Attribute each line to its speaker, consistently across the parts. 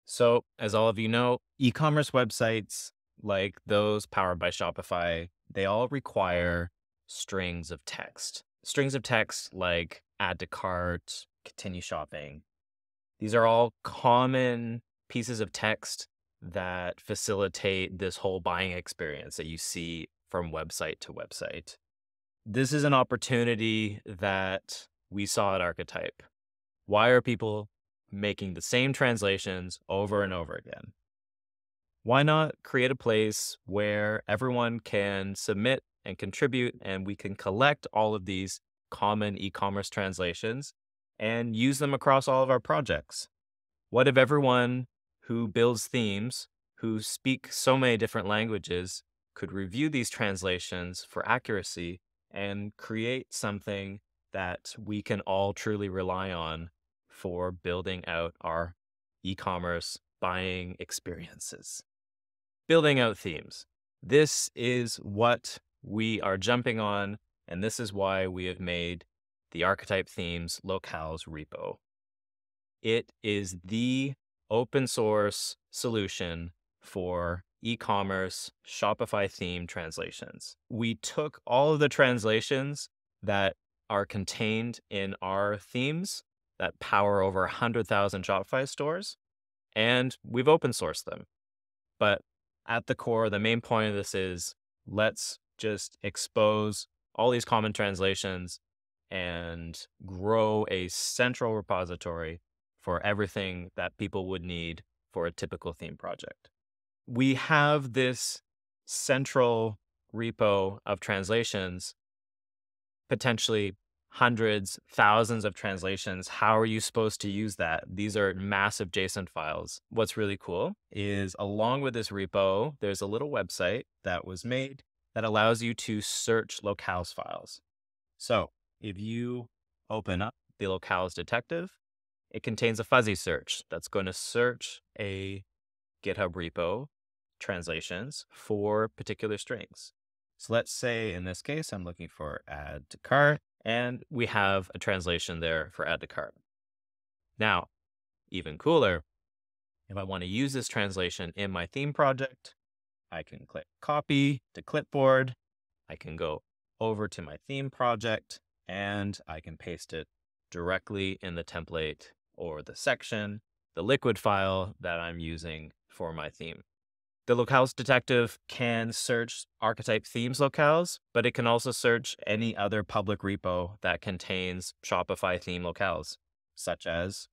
Speaker 1: So, as all of you know, e-commerce websites like those powered by Shopify, they all require strings of text. Strings of text like add to cart, continue shopping. These are all common pieces of text that facilitate this whole buying experience that you see from website to website. This is an opportunity that we saw at Archetype. Why are people making the same translations over and over again? Why not create a place where everyone can submit and contribute, and we can collect all of these common e-commerce translations and use them across all of our projects? What if everyone who builds themes, who speak so many different languages, could review these translations for accuracy and create something that we can all truly rely on for building out our e-commerce buying experiences? Building out themes. This is what we are jumping on, and this is why we have made the Archetype Themes Locales repo. It is the open source solution for e-commerce Shopify theme translations. We took all of the translations that are contained in our themes that power over 100,000 Shopify stores, and we've open sourced them. But at the core, the main point of this is let's just expose all these common translations and grow a central repository for everything that people would need for a typical theme project. We have this central repo of translations, potentially hundreds, thousands of translations. How are you supposed to use that? These are massive JSON files. What's really cool is along with this repo, there's a little website that was made that allows you to search locales files. So if you open up the locales detective, it contains a fuzzy search that's going to search a GitHub repo translations for particular strings. So let's say in this case, I'm looking for add to cart, and we have a translation there for add to cart. Now, even cooler, if I want to use this translation in my theme project, I can click copy to clipboard. I can go over to my theme project and I can paste it directly in the template or the section, the liquid file that I'm using for my theme. The locales detective can search Archetype themes locales, but it can also search any other public repo that contains Shopify theme locales, such as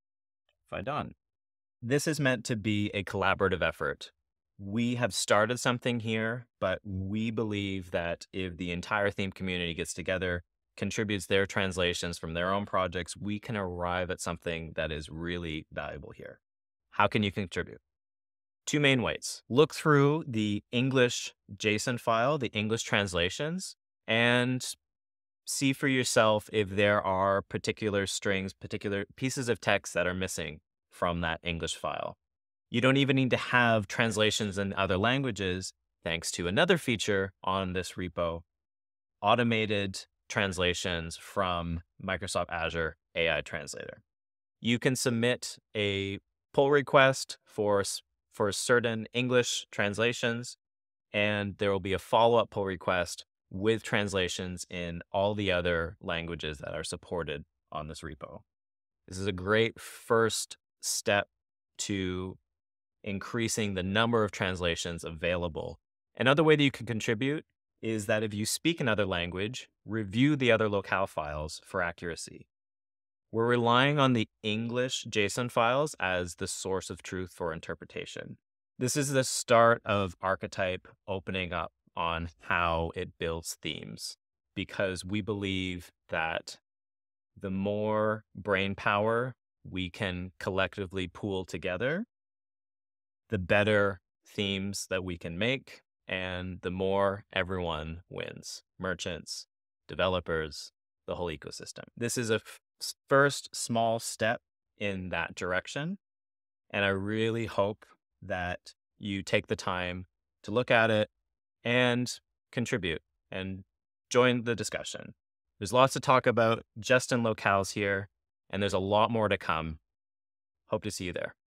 Speaker 1: Fidon. This is meant to be a collaborative effort. We have started something here, but we believe that if the entire theme community gets together, contributes their translations from their own projects, we can arrive at something that is really valuable here. How can you contribute? Two main ways. Look through the English JSON file, the English translations, and see for yourself if there are particular strings, particular pieces of text that are missing from that English file. You don't even need to have translations in other languages, thanks to another feature on this repo, automated translations from Microsoft Azure AI Translator. You can submit a pull request for certain English translations, and there will be a follow-up pull request with translations in all the other languages that are supported on this repo. This is a great first step to increasing the number of translations available. Another way that you can contribute is that if you speak another language, review the other locale files for accuracy. We're relying on the English JSON files as the source of truth for interpretation. This is the start of Archetype opening up on how it builds themes, because we believe that the more brain power we can collectively pool together, the better themes that we can make, and the more everyone wins. Merchants, developers, the whole ecosystem. This is a first small step in that direction, and I really hope that you take the time to look at it and contribute and join the discussion. There's lots to talk about just in locales here, and there's a lot more to come. Hope to see you there.